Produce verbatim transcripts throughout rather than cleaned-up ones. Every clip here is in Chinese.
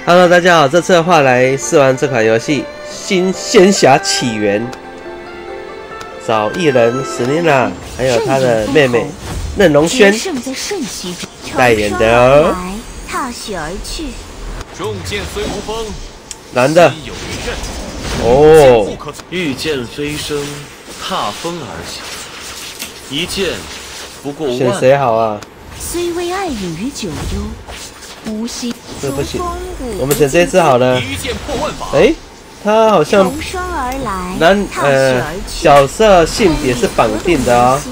Hello， 大家好，这次的话来试玩这款游戏《新仙侠起源》，找艺人史妮娜，还有她的妹妹任龙萱代言的哦。 踏雪而去， 重剑虽无风， 男的心有一刃。 哦， 御剑飞升，踏风而行，一剑不过万。 选谁好啊？ 虽为爱隐于九幽，无心。 这不行，我们选这只好了。 一剑破万法。 哎，他好像从霜而来， 男呃角色性别是绑定的哦。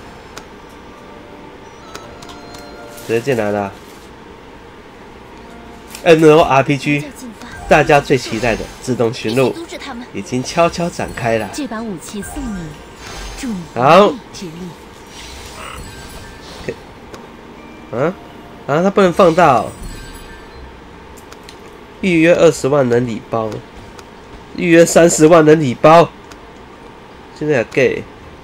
直接进来了。N O R P G， 大家最期待的自动寻路已经悄悄展开了。 这把武器送你，助你好。 之力。 啊啊，它不能放大哦。预约二十万能礼包，预约三十万能礼包。现在有 gay，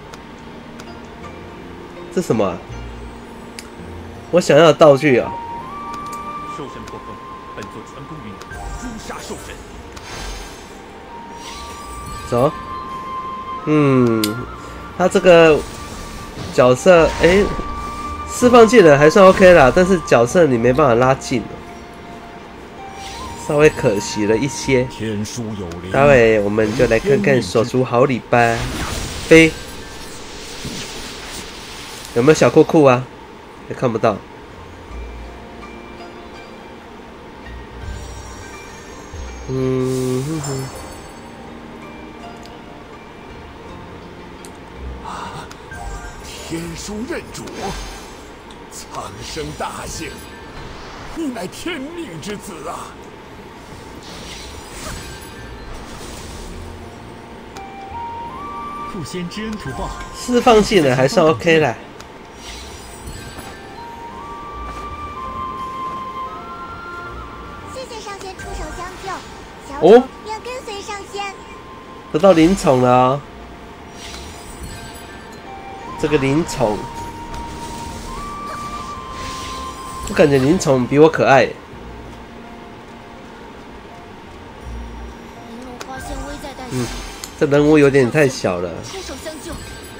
这什么、啊？我想要的道具啊！ 兽神破风，本座传功于你，诛杀兽神。 走。嗯，他这个角色，哎、欸，释放技能还算 OK 啦，但是角色你没办法拉近。稍微可惜了一些。 天书有灵， 待会我们就来看看手足好礼吧。飞有没有小裤裤啊？也看不到。嗯哼哼。 啊！天书认主，苍生大幸，你乃天命之子啊！ 父先知恩图报， 释放技能还算 OK 啦。 谢谢上仙出手相救，小哦主愿跟随上仙。 得到灵宠了哦。这个灵宠，我感觉灵宠比我可爱。嗯，这人物有点太小了。 出手相救。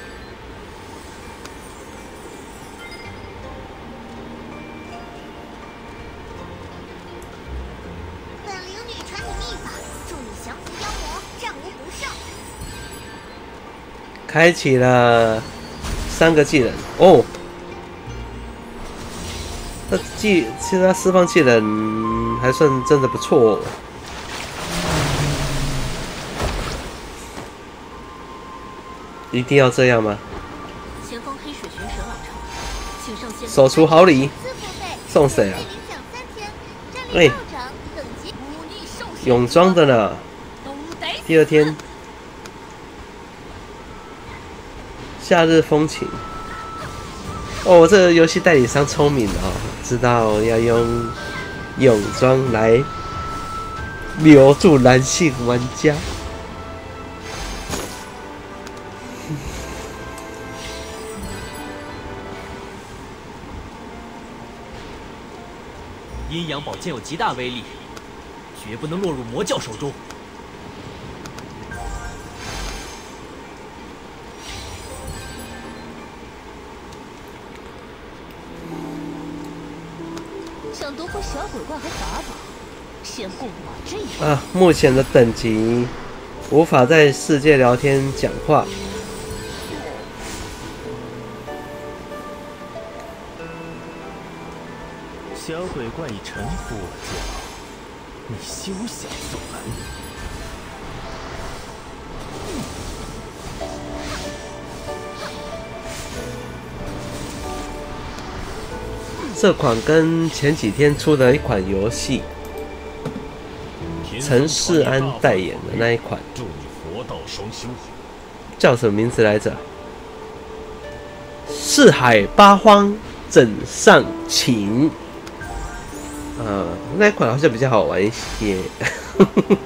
本灵女传你秘法，助你降服妖魔，战无不胜。 开启了三个技能哦。这技其实他释放技能还算真的不错哦。一定要这样吗？ 前方黑水玄蛇老巢，请上仙。 手出好礼，送谁啊？哎，泳装的呢。第二天，夏日风情。哦，这个游戏代理商聪明哦，知道要用泳装来留住男性玩家。 阴阳宝剑有极大威力，绝不能落入魔教手中。 想夺回小鬼怪和法宝，先过我这一关。 啊，目前的等级无法在世界聊天讲话。 小鬼怪已臣服我教，你休想阻拦。 这款跟前几天出的一款游戏，陈世安代言的那一款， 祝你佛道双修。 叫什么名字来着？四海八荒枕上情。呃，那一款好像比较好玩一些。 我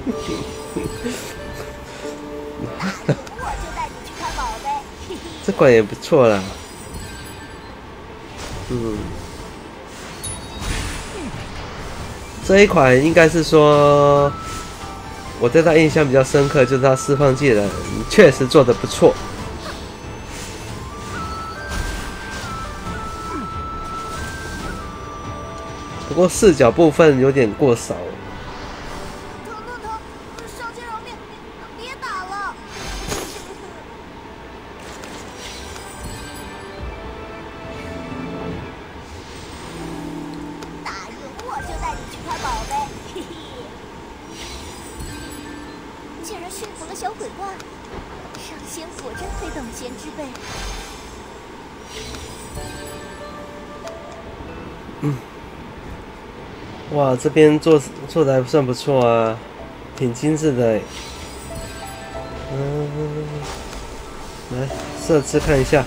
就带你去看宝贝。 这款也不错啦。嗯。 这一款应该是说，我对它印象比较深刻，就是它释放技能确实做得不错。不过视角部分有点过少。 疼疼疼！上天饶命！别打了！打赢我就带你去看宝贝，嘿嘿。竟然驯服了小鬼怪，上仙果真非等闲之辈。 嗯。哇，这边做做的还算不错啊，挺精致的哎。嗯，来设置看一下。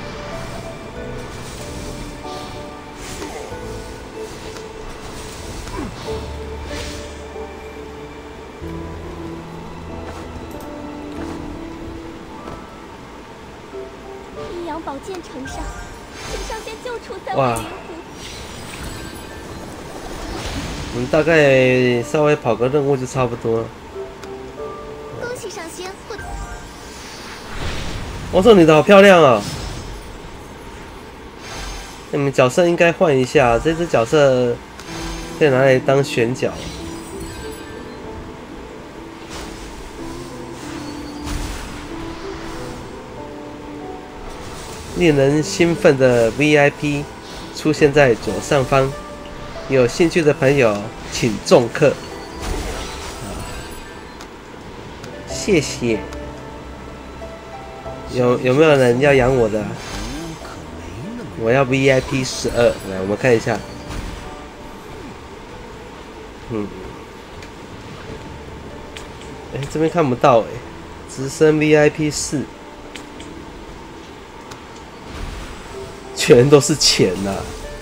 阴阳宝剑呈上，请上仙救出三哇位灵狐。 我们大概稍微跑个任务就差不多了。 恭喜上仙获得。 我说你的好漂亮啊！你们角色应该换一下，这只角色可以拿来当选角。令人兴奋的 V I P 出现在左上方。有兴趣的朋友请重课，谢谢。有有没有人要养我的？我要 V I P 十二，来我们看一下。嗯，哎，这边看不到哎，直升 V I P 四，全都是钱呐、啊。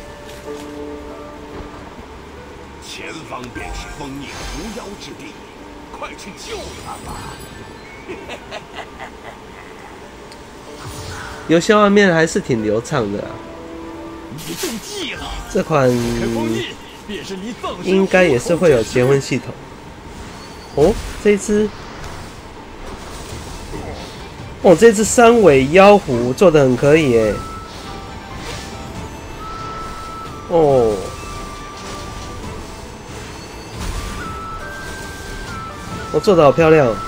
前方便是封印狐妖之地，快去救他吧！ 游戏画面还是挺流畅的、啊。 你中计了！ 这款应该也是会有结婚系统。哦，这只，哦，这只三尾妖狐做的很可以耶。哦。我做的好漂亮、哦，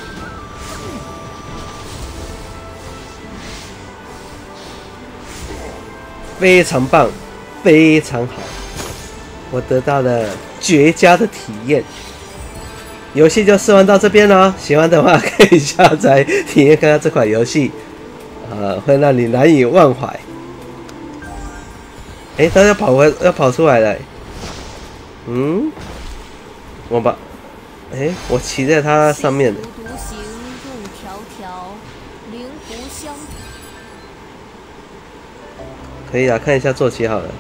非常棒，非常好，我得到了绝佳的体验。游戏就试玩到这边了，喜欢的话可以下载体验看看这款游戏，呃，会让你难以忘怀。哎、欸，他要跑回，要跑出来了。嗯，我把。哎、欸，我骑在它上面的。 独行路迢迢，灵狐相可以啊，看一下坐骑好了。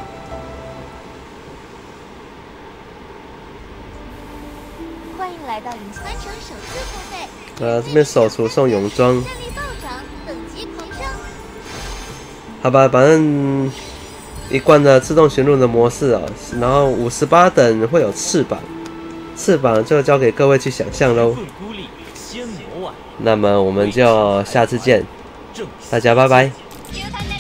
欢迎来到隐完成首次付费。 呃，这边手厨送泳装。 战力暴涨，等级狂升。 好吧，反正一贯的自动寻路的模式啊、哦，然后五十八等会有翅膀。翅膀就交给各位去想象喽。那么我们就下次见，大家拜拜。